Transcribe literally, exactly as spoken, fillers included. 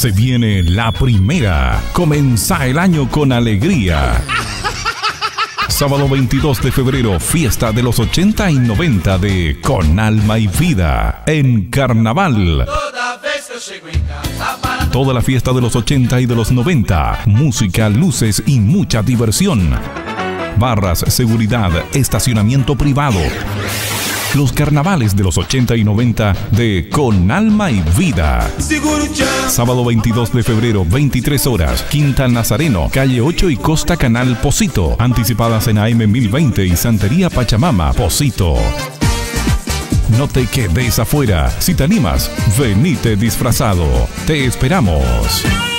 Se viene la primera. Comenzá el año con alegría. Sábado veintidós de febrero, fiesta de los ochenta y noventa de Con Alma y Vida en Carnaval. Toda la fiesta de los ochenta y de los noventa, música, luces y mucha diversión. Barras, seguridad, estacionamiento privado. Los carnavales de los ochenta y noventa de Con Alma y Vida. Sábado veintidós de febrero, veintitrés horas, Quinta Nazareno, calle ocho y Costa Canal, Pocito. Anticipadas en A M mil veinte y Santería Pachamama, Pocito. No te quedes afuera. Si te animas, venite disfrazado. Te esperamos.